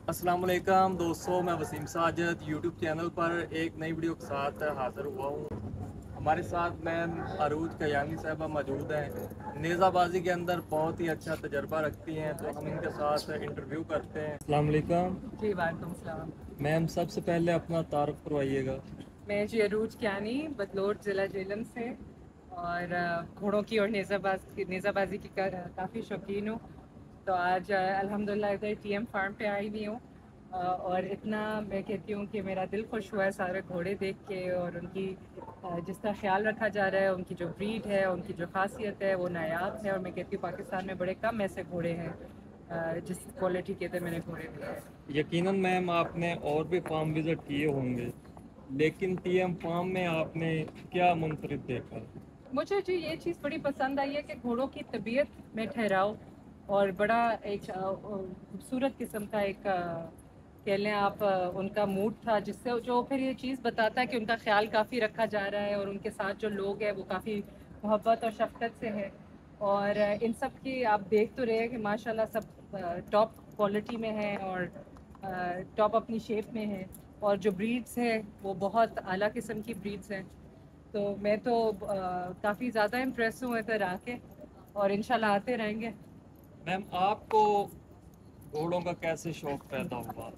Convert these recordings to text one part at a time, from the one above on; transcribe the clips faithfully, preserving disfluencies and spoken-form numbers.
अस्सलाम वालेकुम दोस्तों, मैं वसीम साजिद यूट्यूब चैनल पर एक नई वीडियो के साथ हाज़िर हुआ हूँ। हमारे साथ मैम अरूज कयानी साहबा मौजूद हैं। नेज़ाबाजी के अंदर बहुत ही अच्छा तजर्बा रखती हैं, तो हम इनके साथ इंटरव्यू करते हैं। अस्सलाम वालेकुम जी वालेकुम सलाम। मैम, सबसे पहले अपना तारुफ करवाइएगा। मैं जी अरूज कियानी बदलोर ज़िला जेलम से और अ, घोड़ों की और नेज़ाबाज की नेज़ाबाजी की का, काफ़ी शौकीन हूँ। तो आज अ, अल्हम्दुलिल्लाह इधर टीएम फार्म पे आई हुई हूँ अ, और इतना मैं कहती हूँ कि मेरा दिल खुश हुआ है सारे घोड़े देख के और उनकी अ, जिसका ख्याल रखा जा रहा है, उनकी जो ब्रीड है, उनकी जो खासियत है वो नायाब है। और मैं कहती हूँ पाकिस्तान में बड़े कम ऐसे घोड़े हैं अ, जिस क्वालिटी के थे मैंने घोड़े दिए हैं। यकीनन मैम, आपने और भी फार्म विज़िट किए होंगे, लेकिन टीएम फार्म में आपने क्या मुनफरिद देखा? मुझे जी ये चीज़ बड़ी पसंद आई है कि घोड़ों की तबीयत में ठहराव और बड़ा एक अ, खूबसूरत किस्म का एक अ, कह लें आप अ, उनका मूड था, जिससे जो फिर ये चीज़ बताता है कि उनका ख्याल काफ़ी रखा जा रहा है और उनके साथ जो लोग हैं वो काफ़ी मोहब्बत और शफकत से है। और अ, इन सब की आप देख तो रहे हैं कि माशाल्लाह सब टॉप क्वालिटी में है और टॉप अपनी शेप में है। और जो ब्रीड्स हैं वो बहुत आला किस्म की ब्रीड्स हैं। तो मैं तो काफ़ी ज़्यादा इम्प्रेस हूँ इधर आके और इंशाल्लाह आते रहेंगे। मैम, आपको घोड़ों का कैसे शौक पैदा हुआ?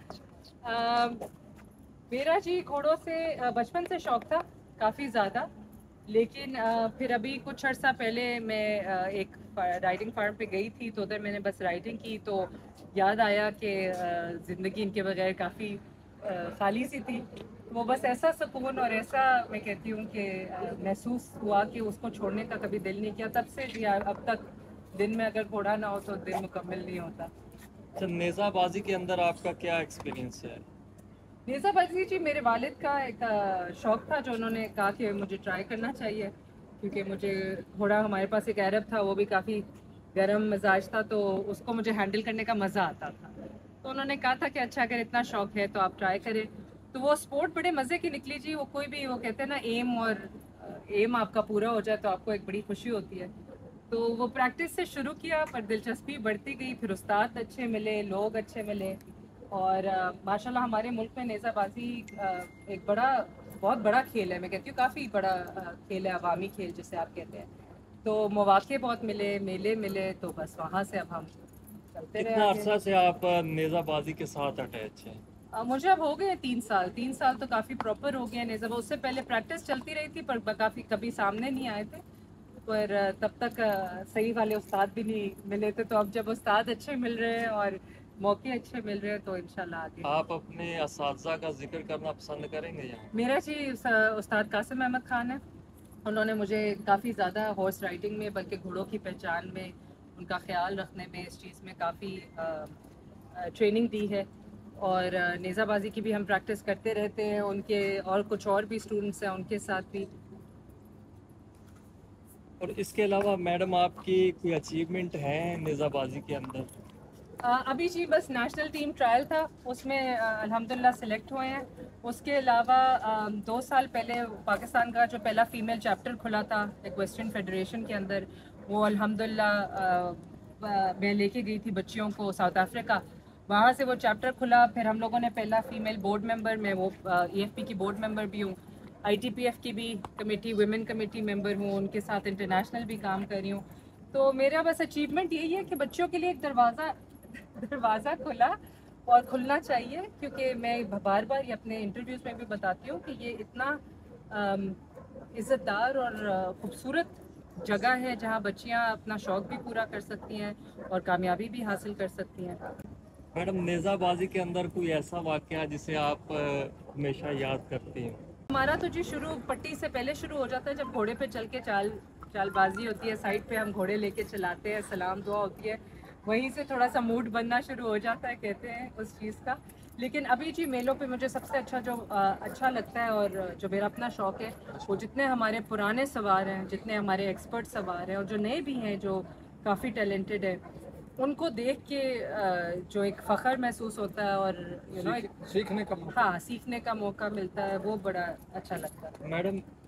अ, मेरा जी घोड़ों से अ, बचपन से शौक था काफ़ी ज़्यादा। लेकिन अ, फिर अभी कुछ अर्सा पहले मैं अ, एक राइडिंग फार्म पे गई थी, तो उधर मैंने बस राइडिंग की तो याद आया कि ज़िंदगी इनके बगैर काफ़ी खाली सी थी। वो बस ऐसा सुकून और ऐसा मैं कहती हूँ कि अ, महसूस हुआ कि उसको छोड़ने का कभी दिल नहीं किया। तब से जी अब तक दिन में अगर घोड़ा ना हो तो दिन मुकम्मल नहीं होता। अच्छा, नेज़ाबाजी के अंदर आपका क्या एक्सपीरियंस है? नेज़ाबाजी जी मेरे वालिद का एक अ, शौक था, जो उन्होंने कहा कि मुझे ट्राई करना चाहिए, क्योंकि मुझे घोड़ा हमारे पास एक अरब था, वो भी काफ़ी गर्म मिजाज था, तो उसको मुझे हैंडल करने का मज़ा आता था। तो उन्होंने कहा था कि अच्छा अगर इतना शौक है तो आप ट्राई करें। तो वो स्पोर्ट बड़े मज़े की निकली जी। वो कोई भी वो कहते हैं ना, एम और एम आपका पूरा हो जाए तो आपको एक बड़ी खुशी होती है। तो वो प्रैक्टिस से शुरू किया, पर दिलचस्पी बढ़ती गई, फिर उस्ताद अच्छे मिले, लोग अच्छे मिले और अ, माशाल्लाह हमारे मुल्क में नेज़ाबाजी अ, एक बड़ा बहुत बड़ा खेल है। मैं कहती हूँ काफ़ी बड़ा अ, खेल है, अवामी खेल जिसे आप कहते हैं। तो मौक़े बहुत मिले, मेले मिले, तो बस वहाँ से अब हम चलते रहे कितना आगे। अरसा से आप नेज़ाबाजी के साथ अटैच हैं? अ, मुझे अब हो गए तीन साल। तीन साल तो काफ़ी प्रॉपर हो गए हैं नेज़ाबा। उससे पहले प्रैक्टिस चलती रही थी, पर काफ़ी कभी सामने नहीं आए थे। पर अ, तब तक अ, सही वाले उस्ताद भी नहीं मिले थे। तो अब जब उस्ताद अच्छे मिल रहे हैं और मौके अच्छे मिल रहे हैं तो इंशाल्लाह आगे। आप अपने असातिज़ा का ज़िक्र करना पसंद करेंगे यहाँ? मेरा जी उस- उस्ताद कासिम अहमद खान है। उन्होंने मुझे काफ़ी ज़्यादा हॉर्स राइडिंग में, बल्कि घोड़ों की पहचान में, उनका ख्याल रखने में, इस चीज़ में काफ़ी ट्रेनिंग दी है। और अ, नेज़ाबाजी की भी हम प्रैक्टिस करते रहते हैं उनके, और कुछ और भी स्टूडेंट्स हैं उनके साथ भी। और इसके अलावा मैडम, आपकी कोई अचीवमेंट है नेज़ाबाजी के अंदर? अ, अभी जी बस नेशनल टीम ट्रायल था, उसमें अ, अल्हम्दुलिल्लाह सेलेक्ट हुए हैं। उसके अलावा अ, दो साल पहले पाकिस्तान का जो पहला फीमेल चैप्टर खुला था इक्वेस्ट्रियन फेडरेशन के अंदर, वो अल्हम्दुलिल्लाह अ, ब- मैं लेके गई थी बच्चियों को साउथ अफ्रीका। वहाँ से वो चैप्टर खुला, फिर हम लोगों ने पहला फीमेल बोर्ड मेंबर, मैं वो ईएफपी की बोर्ड मेंबर भी हूँ, आईटीपीएफ की भी कमेटी वुमेन कमेटी मेंबर हूँ, उनके साथ इंटरनेशनल भी काम कर रही हूँ। तो मेरा बस अचीवमेंट यही है कि बच्चों के लिए एक दरवाज़ा दरवाज़ा खुला और खुलना चाहिए, क्योंकि मैं बार बार ये अपने इंटरव्यूज़ में भी बताती हूँ कि ये इतना अम, इज़्ज़तदार और अ, खूबसूरत जगह है जहाँ बच्चियाँ अपना शौक़ भी पूरा कर सकती हैं और कामयाबी भी हासिल कर सकती हैं। मैडम, नेज़ाबाजी के अंदर कोई ऐसा वाक़या जिसे आप अ, हमेशा याद करती हैं? हमारा तो जी शुरू पट्टी से पहले शुरू हो जाता है, जब घोड़े पे चल के चाल चालबाजी होती है, साइड पे हम घोड़े लेके चलाते हैं, सलाम दुआ होती है, वहीं से थोड़ा सा मूड बनना शुरू हो जाता है, कहते हैं उस चीज़ का। लेकिन अभी जी मेलों पे मुझे सबसे अच्छा जो अ, अच्छा लगता है और जो मेरा अपना शौक़ है, वो जितने हमारे पुराने सवार हैं, जितने हमारे एक्सपर्ट सवार हैं और जो नए भी हैं जो काफ़ी टैलेंटेड है, उनको देख के अ, जो एक फ़ख्र महसूस होता है और यू नो सीख, सीखने का मौका। हाँ, सीखने का मौका मिलता है, वो बड़ा अच्छा लगता है। मैडम,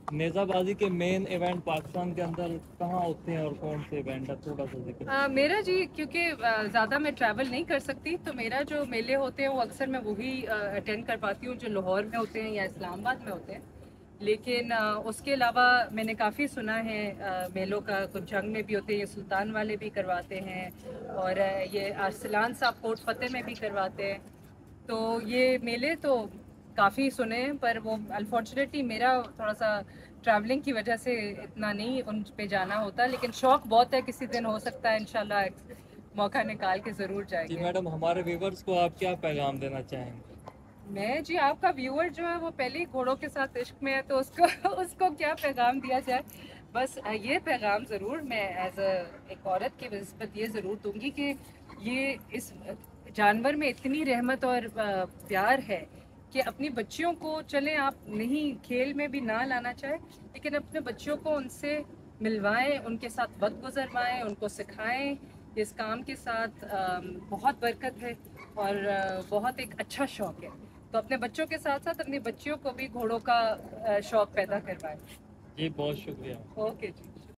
नेज़ाबाजी के मेन इवेंट पाकिस्तान के अंदर कहाँ होते हैं और कौन से इवेंट है, थोड़ा सा जिक्र। आ, मेरा जी क्योंकि ज़्यादा मैं ट्रैवल नहीं कर सकती, तो मेरा जो मेले होते हैं वो अक्सर मैं वही अटेंड कर पाती हूँ जो लाहौर में होते हैं या इस्लामाबाद में होते हैं। लेकिन आ, उसके अलावा मैंने काफ़ी सुना है आ, मेलों का कुछ जंग में भी होते हैं, ये सुल्तान वाले भी करवाते हैं, और आ, ये अरसलान साहब कोट फतेह में भी करवाते हैं। तो ये मेले तो काफ़ी सुने हैं, पर वो अनफॉर्चुनेटली मेरा थोड़ा सा ट्रैवलिंग की वजह से इतना नहीं उन पे जाना होता, लेकिन शौक़ बहुत है, किसी दिन हो सकता है इंशाल्लाह मौका निकाल के ज़रूर जी जाएंगे। मैडम, हमारे व्यूवर्स को आप क्या पैगाम देना चाहेंगे? मैं जी, आपका व्यूअर जो है वो पहले ही घोड़ों के साथ इश्क में है, तो उसको उसको क्या पैगाम दिया जाए। बस ये पैगाम ज़रूर मैं एज अ एक औरत की निस्बत ये ज़रूर दूंगी कि ये इस जानवर में इतनी रहमत और प्यार है कि अपनी बच्चियों को, चलें आप नहीं खेल में भी ना लाना चाहे, लेकिन अपने बच्चियों को उनसे मिलवाएं, उनके साथ वक्त गुजरवाएं, उनको सिखाएं। इस काम के साथ बहुत बरकत है और बहुत एक अच्छा शौक़ है, तो अपने बच्चों के साथ साथ अपनी बच्चियों को भी घोड़ों का शौक़ पैदा करवाएं। जी बहुत शुक्रिया। ओके जी।